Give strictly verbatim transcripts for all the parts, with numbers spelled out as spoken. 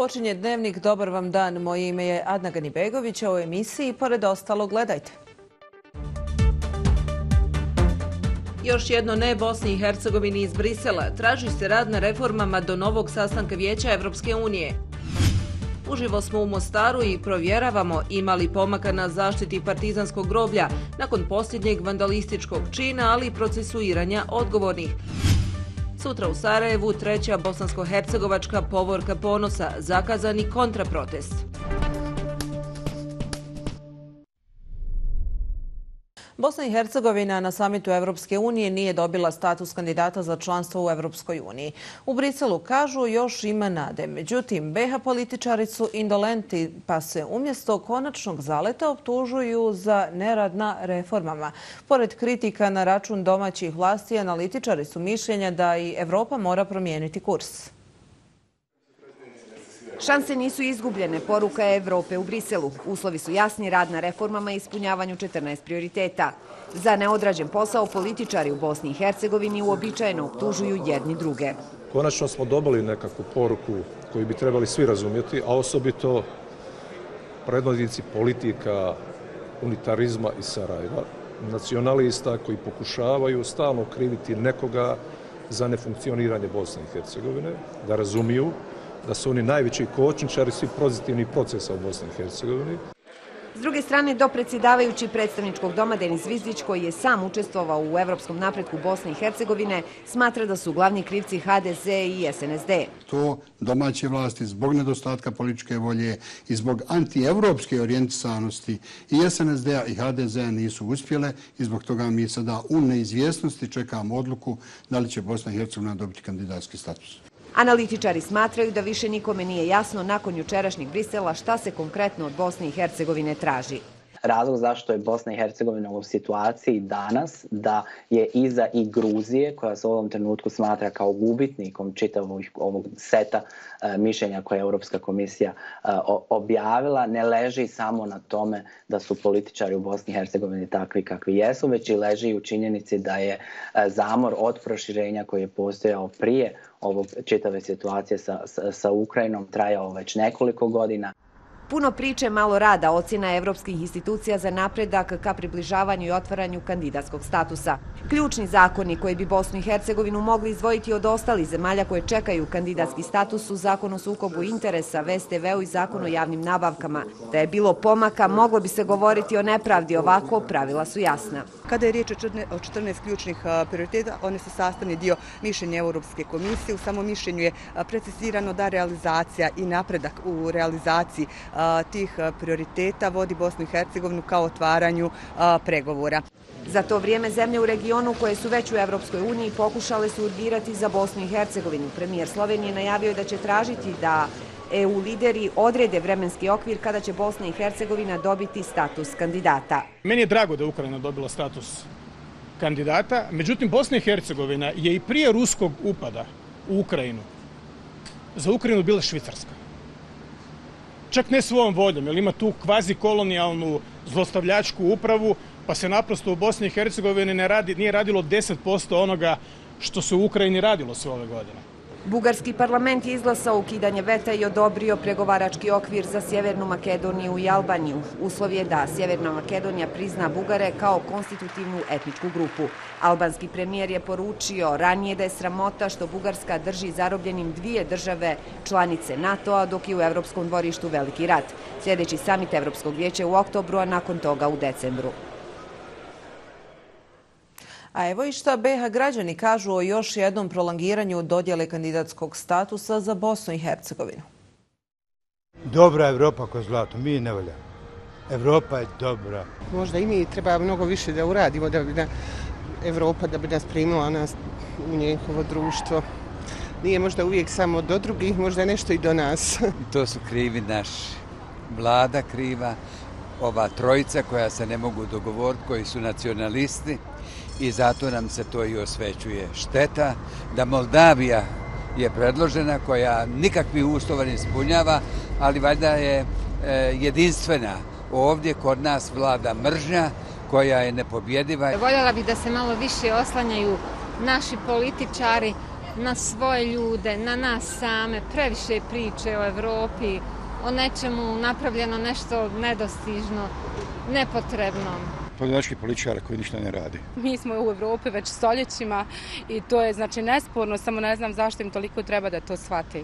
Počinje Dnevnik, dobar vam dan. Moje ime je Adna Ganibegović, a u emisiji pored ostalo gledajte. Još jedno ne Bosni i Hercegovini iz Brisela. Traži se rad na reformama do novog sastanka Vijeća Evropske unije. Uživo smo u Mostaru i provjeravamo ima li pomaka na zaštiti partizanskog groblja nakon posljednjeg vandalističkog čina, ali i procesuiranja odgovornih. Sutra u Sarajevu treća bosansko-hercegovačka povorka ponosa, zakazani kontraprotest. Bosna i Hercegovina na samitu Evropske unije nije dobila status kandidata za članstvo u Evropskoj uniji. U Briselu kažu još ima nade. Međutim, be ha političari su indolenti pa se umjesto konačnog zaleta optužuju za nerad na reformama. Pored kritika na račun domaćih vlasti, analitičari su mišljenja da i Evropa mora promijeniti kurs. Šanse nisu izgubljene, poruka je Evrope u Briselu. Uslovi su jasni, rad na reformama i ispunjavanju četrnaest prioriteta. Za neodrađen posao političari u Bosni i Hercegovini uobičajeno optužuju jedni druge. Konačno smo dobili nekakvu poruku koju bi trebali svi razumjeti, a osobito predvodnici politika unitarizma iz Sarajeva, nacionalista koji pokušavaju stalno kriviti nekoga za nefunkcioniranje Bosne i Hercegovine, da razumiju da su oni najveći kočničari svih pozitivnih procesa u Bosni i Hercegovini. S druge strane, dopredsjedavajući predstavničkog doma Denis Zvizdić, koji je sam učestvovao u evropskom napretku Bosne i Hercegovine, smatra da su glavni krivci ha de ze i es en es de. To domaće vlasti zbog nedostatka političke volje i zbog antievropske orijentisanosti i es en es de-a i ha de ze-a nisu uspjele i zbog toga mi sada u neizvjesnosti čekamo odluku da li će Bosna i Hercegovina dobiti kandidatski status. Analitičari smatraju da više nikome nije jasno nakon jučerašnjeg Brisela šta se konkretno od Bosne i Hercegovine traži. Razlog zašto je Bosna i Hercegovina u situaciji danas da je iza i Gruzije, koja se u ovom trenutku smatra kao gubitnikom čitavog ovog seta e, mišljenja koje je Europska komisija e, objavila, ne leži samo na tome da su političari u Bosni i Hercegovini takvi kakvi jesu, već i leži u činjenici da je e, zamor od proširenja koji je postojao prije ovog čitave situacije sa, sa, sa Ukrajinom trajao već nekoliko godina. Puno priče, malo rada, ocjena evropskih institucija za napredak ka približavanju i otvaranju kandidatskog statusa. Ključni zakoni koji bi Bosnu i Hercegovinu mogli izdvojiti od ostalih zemalja koje čekaju kandidatski status su Zakon o sukobu interesa, ve es te ve u i Zakon o javnim nabavkama. Da je bilo pomaka, moglo bi se govoriti o nepravdi, ovako pravila su jasna. Kada je riječ o četrnaest ključnih prioriteta, one su sastavni dio mišljenja Europske komisije. U samom mišljenju je precizirano da realizacija i napredak u realizaciji tih prioriteta vodi Bosnu i Hercegovinu kao otvaranju pregovora. Za to vrijeme zemlje u regionu koje su već u Evropskoj uniji pokušale su urgirati za Bosnu i Hercegovinu. Premijer Slovenije najavio je da će tražiti da e u lideri odrede vremenski okvir kada će Bosna i Hercegovina dobiti status kandidata. Meni je drago da je Ukrajina dobila status kandidata, međutim Bosna i Hercegovina je i prije ruskog upada u Ukrajinu za Ukrajinu bila Švicarska. Čak ne svojom voljom, jer ima tu kvazi kolonijalnu zlostavljačku upravu, pa se naprosto u Bosni i Hercegovini ne radi, nije radilo deset posto onoga što se u Ukrajini radilo sve ove godine. Bugarski parlament je izglasao ukidanje veta i odobrio pregovarački okvir za Sjevernu Makedoniju i Albaniju. Uslov je da Sjeverna Makedonija prizna Bugare kao konstitutivnu etničku grupu. Albanski premijer je poručio ranije da je sramota što Bugarska drži zarobljenim dvije države članice NATO-a, dok je u Evropskom dvorištu veliki rat. Sljedeći samit Evropskog vijeća u oktobru, a nakon toga u decembru. A evo i šta be ha građani kažu o još jednom prolongiranju dodjele kandidatskog statusa za Bosnu i Hercegovinu. Dobra Evropa ko zlato, mi ne valjamo. Evropa je dobra. Možda i mi treba mnogo više da uradimo da bi na Evropa da bi nas primila nas u njihovo društvo. Nije možda uvijek samo do drugih, možda je nešto i do nas. To su krivi naši. Vlada kriva, ova trojica koja se ne mogu dogovoriti, koji su nacionalisti. I zato nam se to i osvećuje. Šteta da Moldavija je predložena koja nikakvi uslova ne ispunjava, ali valjda je e, jedinstvena. Ovdje kod nas vlada mržnja koja je nepobjediva. Voljela bih da se malo više oslanjaju naši političari na svoje ljude, na nas same, previše priče o Evropi, o nečemu napravljeno nešto nedostižno, nepotrebno. Pojedinačnih političara koji ništa ne radi. Mi smo u Evropi već stoljećima i to je znači nesporno, samo ne znam zašto im toliko treba da to shvate.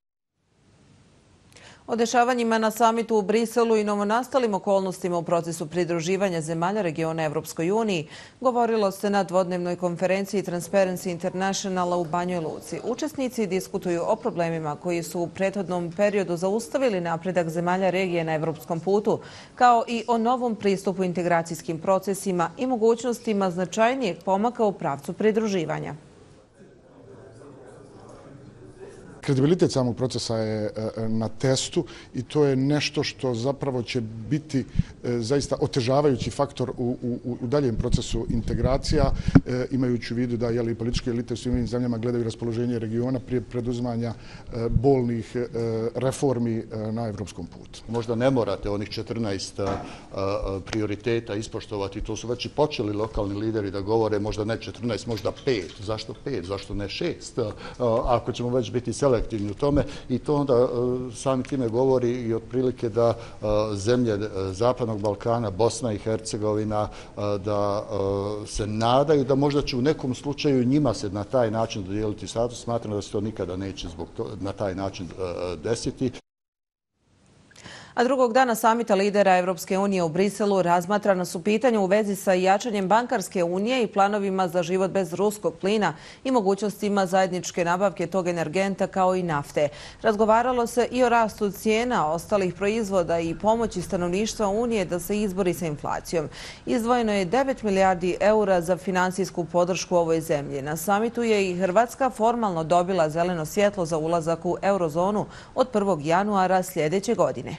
O dešavanjima na samitu u Briselu i novonastalim okolnostima u procesu pridruživanja zemalja regiona Evropskoj uniji govorilo se na dvodnevnoj konferenciji Transparency Internationala u Banjoj Luci. Učesnici diskutuju o problemima koji su u prethodnom periodu zaustavili napredak zemalja regije na evropskom putu, kao i o novom pristupu integracijskim procesima i mogućnostima značajnijeg pomaka u pravcu pridruživanja. Kredibilitet samog procesa je na testu i to je nešto što zapravo će biti zaista otežavajući faktor u, u, u daljem procesu integracija, imajući u vidu da jeli, političke elite u svim ovim zemljama gledaju raspoloženje regiona prije preduzimanja bolnih reformi na evropskom putu. Možda ne morate onih četrnaest prioriteta ispoštovati, to su već i počeli lokalni lideri da govore, možda ne četrnaest, možda pet. Zašto pet? Zašto ne šest? Ako ćemo već biti selektivni u tome i to onda sami time govori i otprilike da zemlje Zapadnog Balkana, Bosna i Hercegovina, da se nadaju da možda će u nekom slučaju njima se na taj način dodijeliti status. Smatram da se to nikada neće zbog to, na taj način desiti. A drugog dana samita lidera Evropske unije u Briselu razmatrana su pitanja u vezi sa jačanjem bankarske unije i planovima za život bez ruskog plina i mogućnostima zajedničke nabavke tog energenta kao i nafte. Razgovaralo se i o rastu cijena ostalih proizvoda i pomoći stanovništva Unije da se izbori sa inflacijom. Izdvojeno je devet milijardi eura za finansijsku podršku ovoj zemlji. Na samitu je i Hrvatska formalno dobila zeleno svjetlo za ulazak u eurozonu od prvog januara sljedeće godine.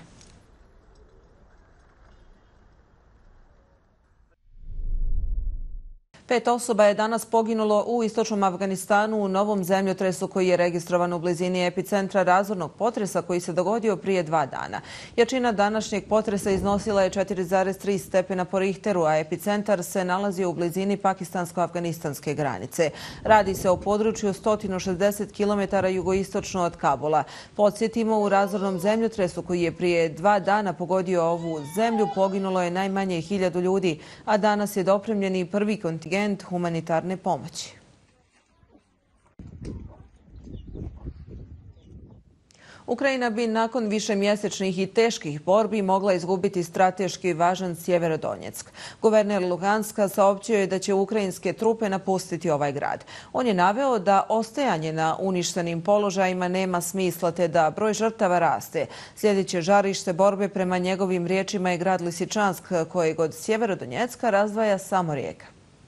Pet osoba je danas poginulo u istočnom Afganistanu u novom zemljotresu koji je registrovan u blizini epicentra razornog potresa koji se dogodio prije dva dana. Jačina današnjeg potresa iznosila je četiri zarez tri stepena po Richteru, a epicentar se nalazio u blizini pakistansko-afganistanske granice. Radi se o području sto šezdeset kilometara jugoistočno od Kabula. Podsjetimo, u razornom zemljotresu koji je prije dva dana pogodio ovu zemlju poginulo je najmanje hiljadu ljudi, a danas je dopremljen i prvi kontingent humanitarne pomoći. Ukrajina bi nakon višemjesečnih i teških borbi mogla izgubiti strateški važan Sjeverodonjeck. Guverner Luganska saopćio je da će ukrajinske trupe napustiti ovaj grad. On je naveo da ostajanje na uništenim položajima nema smisla te da broj žrtava raste. Sljedeće žarište borbe prema njegovim riječima je grad Lisičansk kojeg od Sjeverodonjecka razdvaja samo rijeka.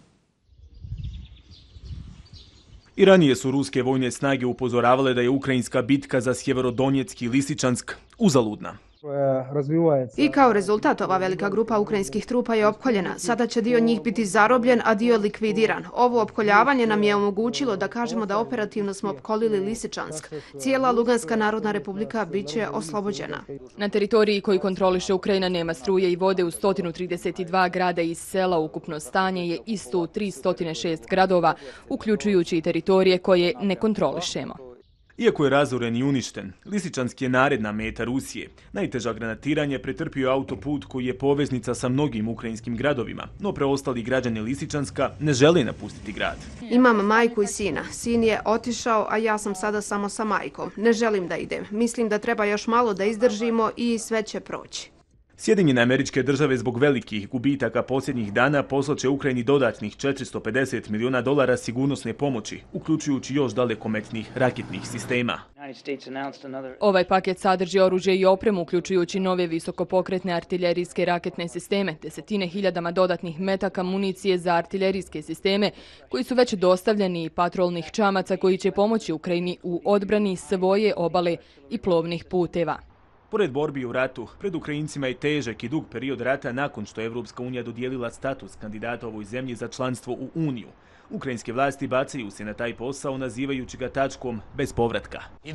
I ranije su ruske vojne snage upozoravale da je ukrajinska bitka za Sjeverodonjeck i Lisičansk uzaludna. I kao rezultat ova velika grupa ukrajinskih trupa je opkoljena. Sada će dio njih biti zarobljen, a dio likvidiran. Ovo opkoljavanje nam je omogućilo da kažemo da operativno smo opkolili Lisičansk. Cijela Luganska narodna republika bit će oslobođena. Na teritoriji koju kontroliše Ukrajina nema struje i vode u sto trideset dva grada i sela. Ukupno stanje je isto u tristo šest gradova, uključujući i teritorije koje ne kontrolišemo. Iako je razoren i uništen, Lisičansk je naredna meta Rusije. Najteža granatiranje pretrpio autoput koji je poveznica sa mnogim ukrajinskim gradovima, no preostali građani Lisičanska ne žele napustiti grad. Imam majku i sina. Sin je otišao, a ja sam sada samo sa majkom. Ne želim da idem. Mislim da treba još malo da izdržimo i sve će proći. Sjedinjene Američke Države zbog velikih gubitaka posljednjih dana poslaće Ukrajini dodatnih četiristo pedeset milijuna dolara sigurnosne pomoći, uključujući još dalekometnih raketnih sistema. Ovaj paket sadrži oružje i opremu, uključujući nove visokopokretne artiljerijske raketne sisteme, desetine hiljadama dodatnih metaka municije za artiljerijske sisteme, koji su već dostavljeni, i patrolnih čamaca koji će pomoći Ukrajini u odbrani svoje obale i plovnih puteva. Pored borbi u ratu, pred Ukrajincima je težak i dug period rata nakon što je Evropska unija dodijelila status kandidata ovoj zemlji za članstvo u Uniju. Ukrajinske vlasti bacaju se na taj posao, nazivajući ga tačkom bez povratka.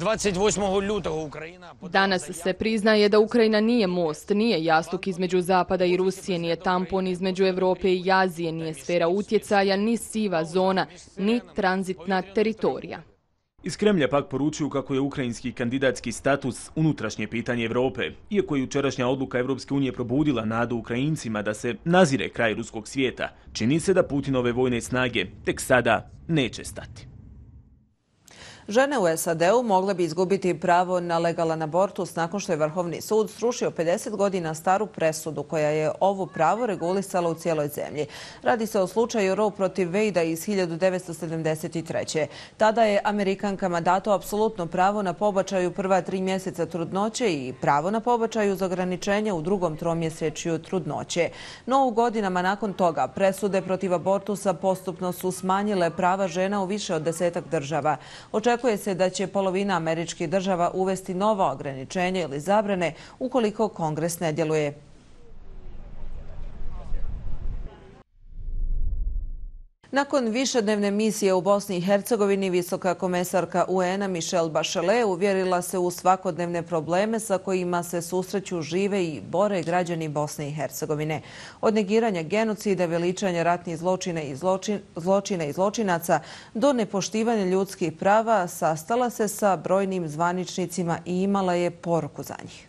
Danas se priznaje da Ukrajina nije most, nije jastuk između Zapada i Rusije, nije tampon između Evrope i Azije, nije sfera utjecaja, ni siva zona, ni tranzitna teritorija. Iz Kremlja pak poručuju kako je ukrajinski kandidatski status unutrašnje pitanje Evrope. Iako je jučerašnja odluka Evropske unije probudila nadu Ukrajincima da se nazire kraj ruskog svijeta, čini se da Putinove vojne snage tek sada neće stati. Žene u S A D-u mogle bi izgubiti pravo na legalan abortus nakon što je Vrhovni sud srušio pedeset godina staru presudu koja je ovo pravo regulisala u cijeloj zemlji. Radi se o slučaju Roe protiv Wade-a iz hiljadu devetsto sedamdeset treće. Tada je Amerikankama dato apsolutno pravo na pobačaj u prva tri mjeseca trudnoće i pravo na pobačaj uz ograničenje u drugom tromjesečju trudnoće. No u godinama nakon toga presude protiv abortusa postupno su smanjile prava žena u više od desetak država. Očekuje se da će polovina američkih država uvesti nova ograničenja ili zabrane ukoliko Kongres ne djeluje. Nakon višednevne misije u Bosni i Hercegovini, visoka komesarka U N-a Michelle Bachelet uvjerila se u svakodnevne probleme sa kojima se susreću, žive i bore građani Bosne i Hercegovine. Od negiranja genocida, veličanja ratnih zločina i zločin, zločina i zločinaca do nepoštivanja ljudskih prava, sastala se sa brojnim zvaničnicima i imala je poruku za njih.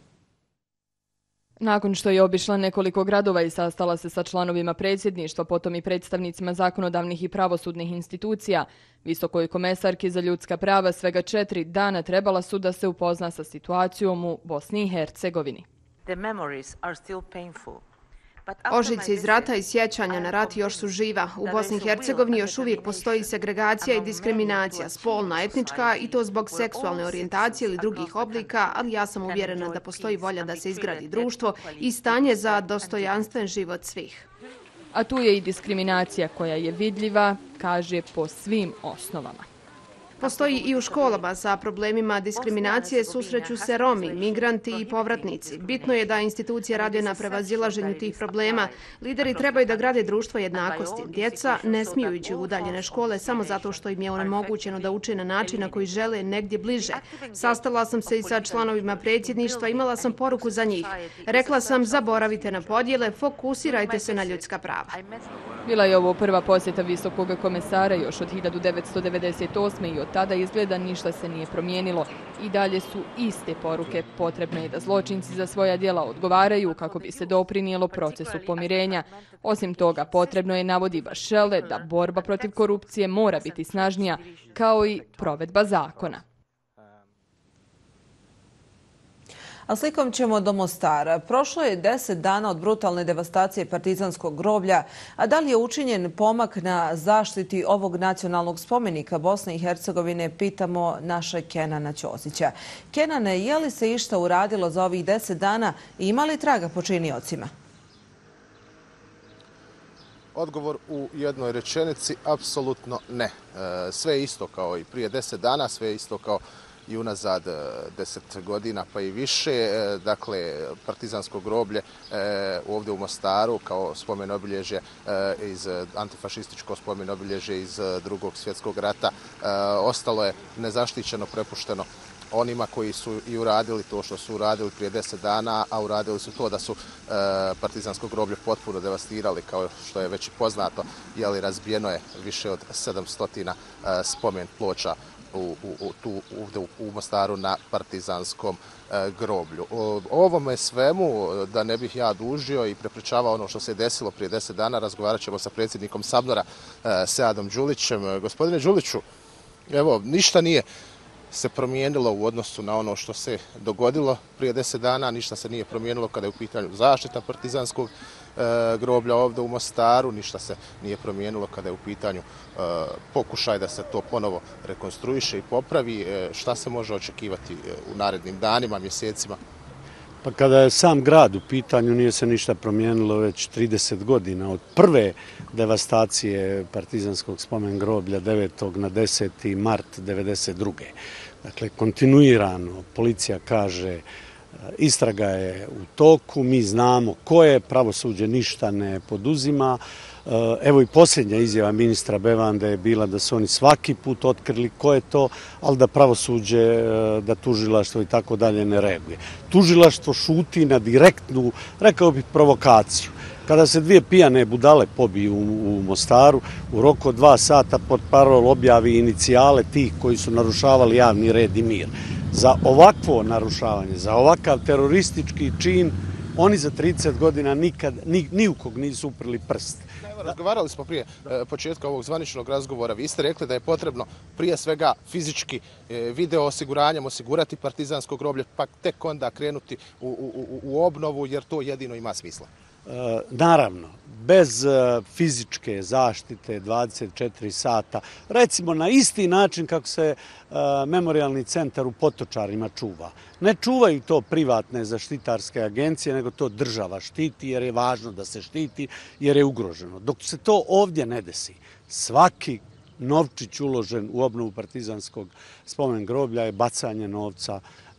Nakon što je obišla nekoliko gradova i sastala se sa članovima predsjedništva, potom i predstavnicima zakonodavnih i pravosudnih institucija, visokoj komesarki za ljudska prava svega četiri dana trebala su da se upozna sa situacijom u Bosni i Hercegovini. Ožiljci iz rata i sjećanja na rat još su živa. U Bosni i Hercegovini još uvijek postoji segregacija i diskriminacija, spolna, etnička, i to zbog seksualne orijentacije ili drugih oblika, ali ja sam uvjerena da postoji volja da se izgradi društvo i stanje za dostojanstven život svih. A tu je i diskriminacija koja je vidljiva, kaže, po svim osnovama. Postoji i u školama. Sa problemima diskriminacije susreću se Romi, migranti i povratnici. Bitno je da institucije rade na prevazilaženju tih problema. Lideri trebaju da grade društvo jednakosti. Djeca ne smiju ići u udaljene škole samo zato što im je onemogućeno da uče na način na koji žele negdje bliže. Sastala sam se i sa članovima predsjedništva, imala sam poruku za njih. Rekla sam, zaboravite na podjele, fokusirajte se na ljudska prava. Bila je ovo prva posjeta visokog komesara još od hiljadu devetsto devedeset osme i od tada izgleda ništa se nije promijenilo. I dalje su iste poruke. Potrebno je da zločinci za svoja djela odgovaraju kako bi se doprinijelo procesu pomirenja. Osim toga, potrebno je, navodi Bachelet, da borba protiv korupcije mora biti snažnija, kao i provedba zakona. A slikom ćemo do Mostara. Prošlo je deset dana od brutalne devastacije partizanskog groblja, a da li je učinjen pomak na zaštiti ovog nacionalnog spomenika Bosne i Hercegovine, pitamo naše Kenana Ćosića. Kenane, je li se išta uradilo za ovih deset dana i ima li traga počiniocima? Odgovor u jednoj rečenici, apsolutno ne. Sve je isto kao i prije deset dana, sve je isto kao i unazad deset godina pa i više. Dakle, partizansko groblje ovdje u Mostaru kao spomen obilježje iz antifašističko spomen obilježje iz Drugog svjetskog rata ostalo je nezaštićeno, prepušteno onima koji su i uradili to što su uradili prije deset dana, a uradili su to da su partizansko groblje potpuno devastirali, kao što je već i poznato, jeli razbijeno je više od sedamsto spomen ploča U, u, tu, ovdje u, u Mostaru na partizanskom e, groblju. O ovome svemu, da ne bih ja dužio i prepričavao ono što se desilo prije deset dana, razgovarat ćemo sa predsjednikom Sabnora, e, Seadom Đulićem. Gospodine Đuliću, evo, ništa nije se promijenilo u odnosu na ono što se dogodilo prije deset dana, ništa se nije promijenilo kada je u pitanju zaštita partizanskog e, groblja ovdje u Mostaru, ništa se nije promijenilo kada je u pitanju e, pokušaj da se to ponovo rekonstruiše i popravi. E, šta se može očekivati u narednim danima, mjesecima? Pa kada je sam grad u pitanju, nije se ništa promijenilo već trideset godina. Od prve devastacije partizanskog spomen groblja devetog na deseti mart devedeset druge. Dakle, kontinuirano policija kaže istraga je u toku, mi znamo ko je, pravosuđe ništa ne poduzima. Evo i posljednja izjava ministra Bevande je bila da su oni svaki put otkrili ko je to, ali da pravosuđe, da tužilaštvo i tako dalje ne reaguje. Tužilaštvo šuti na direktnu, rekao bih, provokaciju. Kada se dvije pijane budale pobiju u Mostaru, u roku od dva sata pod parol objavi inicijale tih koji su narušavali javni red i mir. Za ovakvo narušavanje, za ovakav teroristički čin, oni za trideset godina nikad, ni, ni u kog nisu uprli prst. Razgovarali smo prije početka ovog zvaničnog razgovora. Vi ste rekli da je potrebno prije svega fizički video osiguranjem osigurati partizansko groblje, pa tek onda krenuti u, u, u obnovu, jer to jedino ima smisla. E, naravno, bez fizičke zaštite dvadeset četiri sata, recimo na isti način kako se e, memorijalni centar u Potočarima čuva. Ne čuvaju to privatne zaštitarske agencije, nego to država štiti jer je važno da se štiti, jer je ugroženo. Dok se to ovdje ne desi, svaki novčić uložen u obnovu partizanskog spomen groblja je bacanje novca,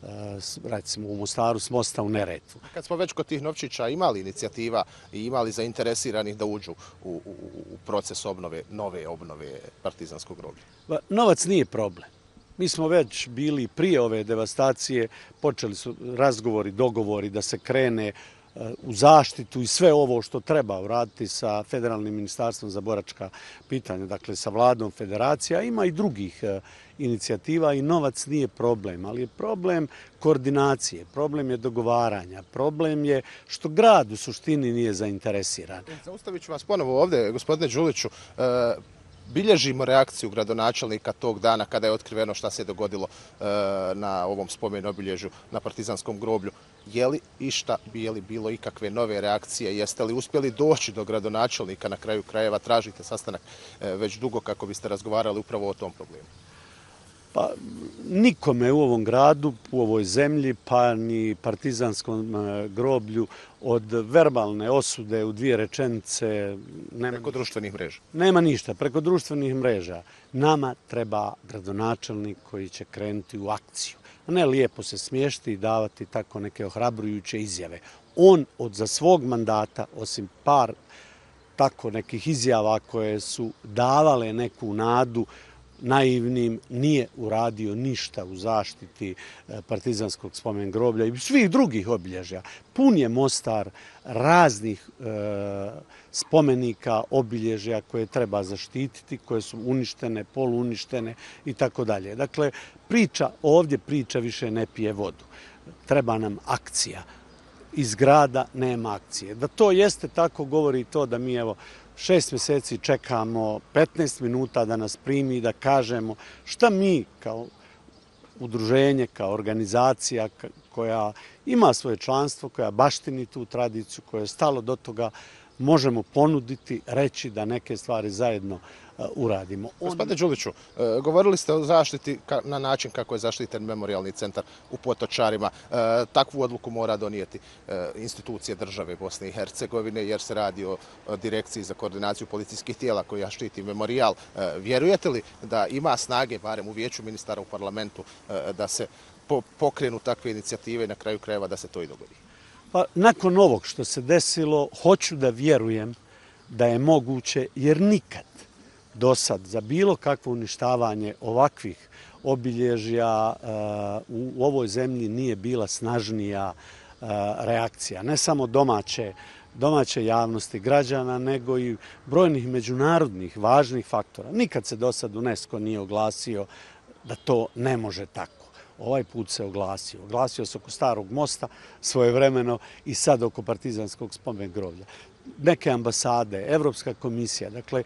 recimo u Mostaru s mosta u Neretvu. Kad smo već kod tih novčića imali inicijativa i imali zainteresiranih da uđu u, u, u proces obnove, nove obnove partizanskog groblja? Novac nije problem. Mi smo već bili prije ove devastacije, počeli su razgovori, dogovori da se krene u zaštitu i sve ovo što treba uraditi sa Federalnim ministarstvom za boračka pitanja, dakle sa vladom federacija. Ima i drugih inicijativa i novac nije problem, ali je problem koordinacije, problem je dogovaranja, problem je što grad u suštini nije zainteresiran. Zaustavit ću vas ponovo ovdje, gospodine Đuliću. Bilježimo reakciju gradonačelnika tog dana kada je otkriveno šta se je dogodilo na ovom spomen obilježju na partizanskom groblju. Je li išta bili bilo ikakve nove reakcije? Jeste li uspjeli doći do gradonačelnika na kraju krajeva? Tražite sastanak već dugo kako biste razgovarali upravo o tom problemu. Pa nikome u ovom gradu, u ovoj zemlji, pa ni partizanskom groblju od verbalne osude u dvije rečenice nema, preko društvenih mreža. Nema ništa. Preko društvenih mreža nama treba gradonačelnik koji će krenuti u akciju. A ne lijepo se smiješti i davati tako neke ohrabrujuće izjave. On od za svog mandata, osim par tako nekih izjava koje su davale neku nadu naivnim, nije uradio ništa u zaštiti partizanskog spomen groblja i svih drugih obilježja. Pun je Mostar raznih e, spomenika, obilježja koje treba zaštititi, koje su uništene, poluuništene i tako dalje. Dakle, priča, ovdje priča više ne pije vodu. Treba nam akcija. Iz grada nema akcije. Da to jeste tako, govori to da mi evo šest mjeseci čekamo petnaest minuta da nas primi, da kažemo šta mi kao udruženje, kao organizacija koja ima svoje članstvo, koja baštini tu tradiciju, koja je stalo do toga, možemo ponuditi, reći da neke stvari zajedno uradimo. Gospodine Đuliću, govorili ste o zaštiti na način kako je zaštiten memorijalni centar u Potočarima. Takvu odluku mora donijeti institucije države Bosne i Hercegovine jer se radi o Direkciji za koordinaciju policijskih tijela koja štiti memorijal. Vjerujete li da ima snage, barem u vijeću ministara u parlamentu, da se pokrenu takve inicijative i na kraju krajeva da se to i dogodi? Pa, nakon ovog što se desilo, hoću da vjerujem da je moguće, jer nikad do sad za bilo kakvo uništavanje ovakvih obilježja uh, u ovoj zemlji nije bila snažnija uh, reakcija. Ne samo domaće, domaće javnosti građana, nego i brojnih međunarodnih važnih faktora. Nikad se do sad UNESCO nije oglasio da to ne može tako. Ovaj put se oglasio. Oglasio se oko Starog mosta svojevremeno i sad oko partizanskog spomen groblja. Neke ambasade, Evropska komisija, dakle,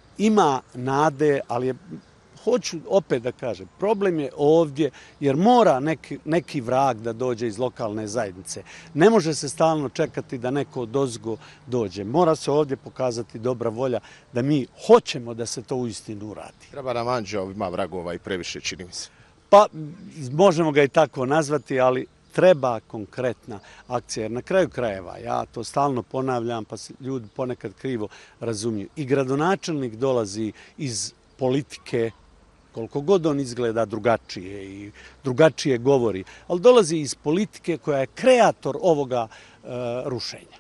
ima nade, ali je, hoću opet da kažem, problem je ovdje jer mora neki, neki vrag da dođe iz lokalne zajednice. Ne može se stalno čekati da neko odozgo dođe. Mora se ovdje pokazati dobra volja da mi hoćemo da se to uistinu uradi. Treba nam anđeo, ima vragova i previše, čini mi se. Pa, možemo ga i tako nazvati, ali treba konkretna akcija. Jer na kraju krajeva, ja to stalno ponavljam, pa se ljudi ponekad krivo razumiju. I gradonačelnik dolazi iz politike, koliko god on izgleda drugačije i drugačije govori, ali dolazi iz politike koja je kreator ovoga e, rušenja.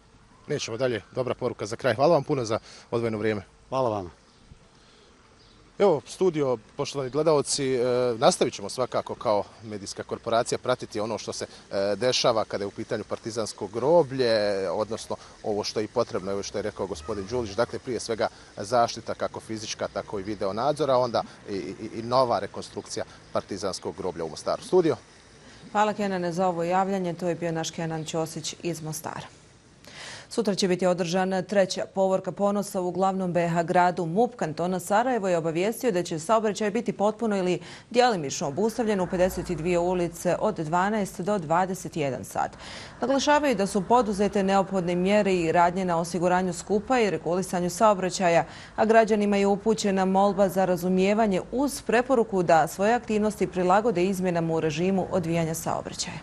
Nećemo dalje. Dobra poruka za kraj. Hvala vam puno za odvojeno vrijeme. Hvala vama. Evo, studio, poštovani gledalci, nastavit ćemo svakako kao medijska korporacija pratiti ono što se dešava kada je u pitanju partizansko groblje, odnosno ovo što je i potrebno, evo što je rekao gospodin Đulić, dakle prije svega zaštita kako fizička, tako i video nadzora, onda i, i, i nova rekonstrukcija partizanskog groblja u Mostaru. Studio. Hvala Kenane za ovo javljanje, to je bio naš Kenan Ćosić iz Mostara. Sutra će biti održana treća povorka ponosa u glavnom B iH gradu. MUP kantona Sarajevo je obavijestio da će saobraćaj biti potpuno ili djelimično obustavljen u pedeset dvije ulice od dvanaest do dvadeset jedan sat. Naglašavaju da su poduzete neophodne mjere i radnje na osiguranju skupa i regulisanju saobraćaja, a građanima je upućena molba za razumijevanje uz preporuku da svoje aktivnosti prilagode izmjenama u režimu odvijanja saobraćaja.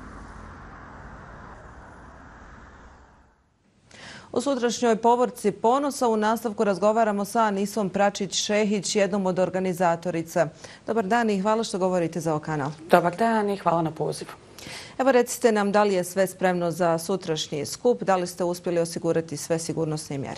U sutrašnjoj povorci ponosa u nastavku razgovaramo sa Anisom Pračić-Šehić, jednom od organizatorica. Dobar dan i hvala što govorite za ovaj kanal. Dobar dan i hvala na pozivu. Evo recite nam da li je sve spremno za sutrašnji skup, da li ste uspjeli osigurati sve sigurnosne mjere?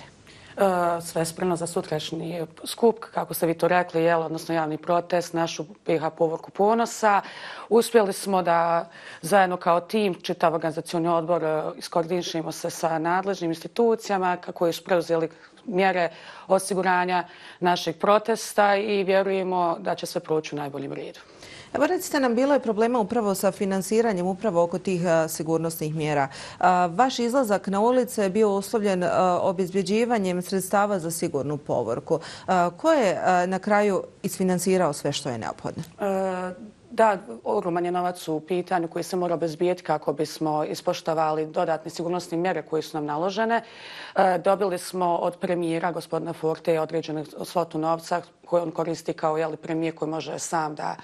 Sve spremno za sutrašnji skup, kako ste vi to rekli, jel, odnosno javni protest, našu B iH povorku ponosa. Uspjeli smo da zajedno kao tim, čitav organizacioni odbor, iskoordinišemo se sa nadležnim institucijama koji su preuzeli mjere osiguranja našeg protesta i vjerujemo da će sve proći u najboljem redu. Evo recite nam, bilo je problema upravo sa finansiranjem upravo oko tih sigurnosnih mjera. Vaš izlazak na ulice je bio uslovljen obezbjeđivanjem sredstava za sigurnu povorku. Ko je na kraju isfinansirao sve što je neophodno? Da, ogroman je novac u pitanju koji se mora obezbijeti kako bismo ispoštovali dodatne sigurnosne mjere koje su nam naložene. Dobili smo od premijera, gospodina Forte, određenu svotu novca koju on koristi kao jeli, premijer koji može sam da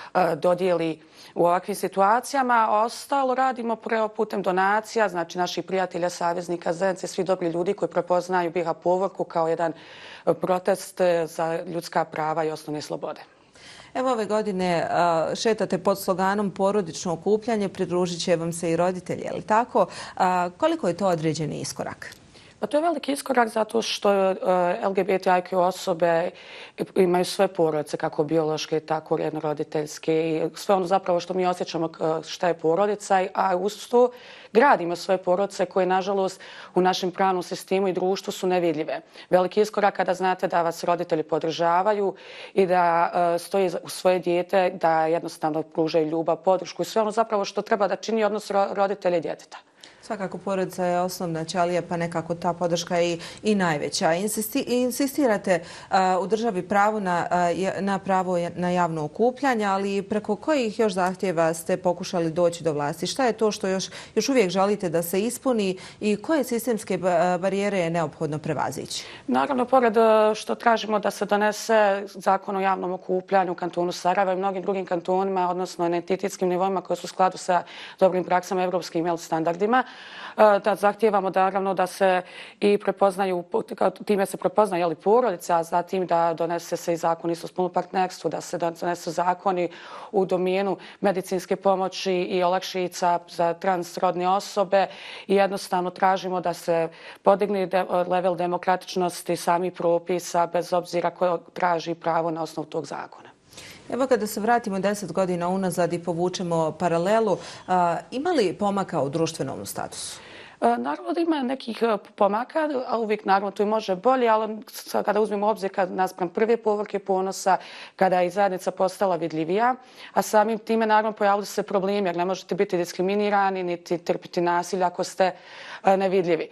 dodijeli u ovakvim situacijama. Ostalo radimo prvo putem donacija, znači naših prijatelja, saveznika, zajednice, svi dobri ljudi koji prepoznaju B iH povorku kao jedan protest za ljudska prava i osnovne slobode. Evo ove godine šetate pod sloganom porodično okupljanje, pridružit će vam se i roditelji, je li tako? Koliko je to određeni iskorak? Pa to je veliki iskorak zato što L G B T I Q osobe imaju sve porodice, kako biološke, tako jednoroditeljske i sve ono zapravo što mi osjećamo šta je porodica, a uz to gradimo svoje porodice koje, nažalost, u našem pravnom sistemu i društvu su nevidljive. Veliki iskorak kada znate da vas roditelji podržavaju i da stoji u svoje dijete, da jednostavno pružaju ljubav, podršku i sve ono zapravo što treba da čini odnos roditelja i djeteta. Svakako porodica je osnovna ćelija, pa nekako ta podrška je i najveća. Insisti, insistirate uh, u državi pravo na, uh, na pravo na javno okupljanje, ali preko kojih još zahtjeva ste pokušali doći do vlasti? Šta je to što još, još uvijek želite da se ispuni i koje sistemske barijere je neophodno prevazići? Naravno, pored što tražimo da se donese zakon o javnom okupljanju u kantonu Sarajevo i mnogim drugim kantonima, odnosno na entitetskim nivoima koji su u skladu sa dobrim praksama evropskim standardima, da zahtijevamo naravno da se i prepoznaju, time se prepoznaju jeli, porodice, a zatim da donese se i zakon istospolnom partnerstvu, da se donesu zakoni u domenu medicinske pomoći i olakšica za transrodne osobe i jednostavno tražimo da se podigne de, level demokratičnosti samih propisa bez obzira ko traži pravo na osnovu tog zakona. Evo kada se vratimo deset godina unazad i povučemo paralelu, ima li pomaka u društvenom statusu? Naravno da ima nekih pomaka, a uvijek naravno to i može bolje, ali kada uzmemo obzir kad naspram prve povorke ponosa, kada je i zajednica postala vidljivija, a samim time naravno pojavili se problemi jer ne možete biti diskriminirani niti trpiti nasilje ako ste nevidljivi.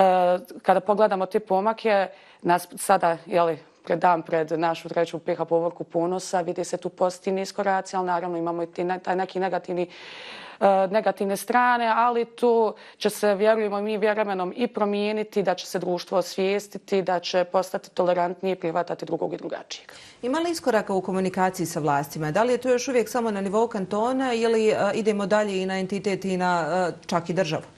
Kada pogledamo te pomake, nas sada, jeli, pred dan pred našu treću B iH povorku ponosa, vidi se tu pozitivni iskoraci, ali naravno imamo i taj neki negativni negativne strane, ali tu će se, vjerujemo mi, vremenom i promijeniti, da će se društvo osvijestiti, da će postati tolerantnije i prihvatati drugog i drugačijeg. Ima li iskoraka u komunikaciji sa vlastima? Da li je to još uvijek samo na nivou kantona ili idemo dalje i na entitet i na čak i državu?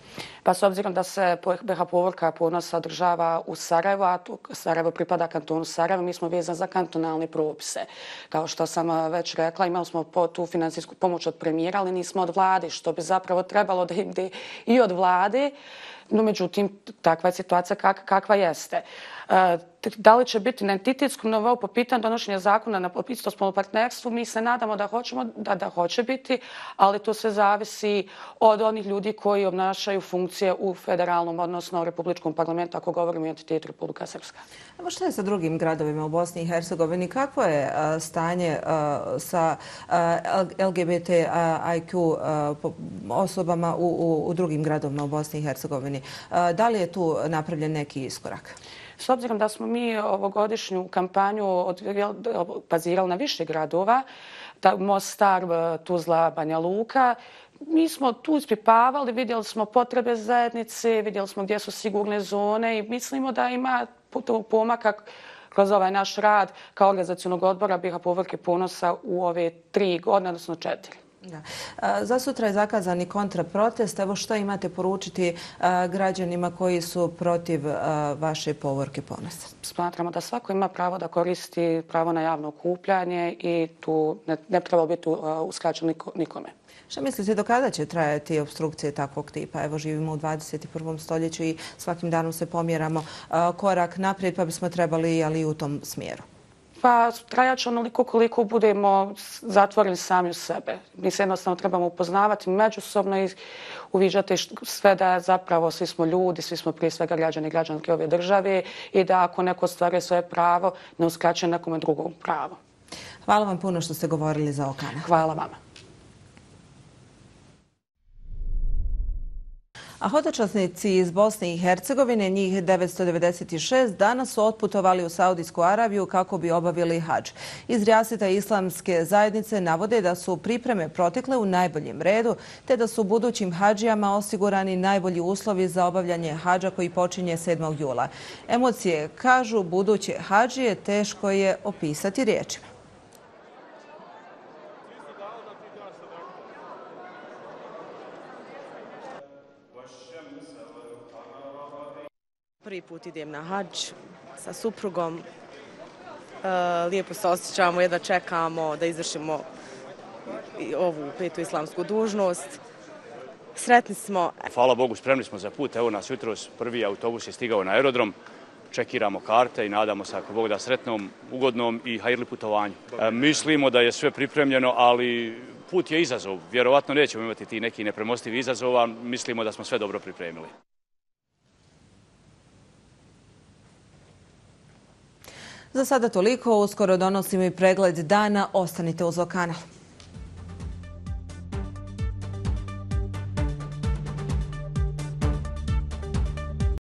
Pa s obzirom da se be ha povorka ponosa održava u Sarajevu, a Sarajevo pripada kantonu Sarajevo, mi smo vezani za kantonalne propise. Kao što sam već rekla, imali smo tu financijsku pomoć od premijera, ali nismo od vlade, što bi zapravo trebalo da ide i od vlade. No, međutim, takva je situacija kakva jeste. Da li će biti na entitetskom nivou po pitanju donošenja zakona na istospolnom partnerstvu, mi se nadamo da hoćemo, da, da hoće biti, ali to sve zavisi od onih ljudi koji obnašaju funkcije u federalnom, odnosno republičkom parlamentu, ako govorimo o entitetu Republika Srpska. Evo što je sa drugim gradovima u Bosni i Hercegovini? Kakvo je a, stanje a, sa a, L G B T I Q a, po, osobama u, u, u drugim gradovima u Bosni i Hercegovini? A, da li je tu napravljen neki iskorak? S obzirom da smo mi ovogodišnju kampanju bazirali na više gradova, Mostar, Tuzla, Banja Luka, mi smo tu ispipavali, vidjeli smo potrebe zajednice, vidjeli smo gdje su sigurne zone i mislimo da ima pomaka kroz ovaj naš rad kao organizacionog odbora B i H Povorke ponosa u ove tri godine, odnosno četiri. Da. Za sutra je zakazan i kontraprotest. Evo što imate poručiti građanima koji su protiv vaše Povorke ponosa? Smatramo da svako ima pravo da koristi pravo na javno okupljanje i tu ne, ne treba biti uskraćen nikome. Šta mislite do kada će trajati obstrukcije takvog tipa? Evo živimo u dvadeset prvom stoljeću i svakim danom se pomjeramo korak naprijed, pa bismo trebali ali i u tom smjeru. Pa trajat će onoliko koliko budemo zatvorili sami u sebe. Mi se jednostavno trebamo upoznavati međusobno i uviđati sve da zapravo svi smo ljudi, svi smo prije svega građani i građanke ove države i da ako neko ostvaruje svoje pravo, ne uskraćuje nekome drugom pravo. Hvala vam puno što ste govorili za Okana. Hvala vama. A hodočasnici iz Bosne i Hercegovine, njih devetsto devedeset šest, danas su otputovali u Saudijsku Arabiju kako bi obavili hadž. Iz Rijaseta islamske zajednice navode da su pripreme protekle u najboljem redu, te da su budućim hadžijama osigurani najbolji uslovi za obavljanje hadža koji počinje sedmog jula. Emocije, kažu buduće hadžije, teško je opisati riječima. Prvi put idem na hadž sa suprugom. E, lijepo se osjećamo, jedva čekamo da izvršimo ovu petu islamsku dužnost. Sretni smo. Hvala Bogu, spremni smo za put. Evo nas jutros prvi autobus je stigao na aerodrom. Čekiramo karte i nadamo se ako Bog da sretnom, ugodnom i hajrli putovanju. E, mislimo da je sve pripremljeno, ali put je izazov. Vjerovatno nećemo imati ti neki nepremostivi izazova. Mislimo da smo sve dobro pripremili. Za sada toliko, uskoro donosimo i pregled dana. Ostanite uz Okana.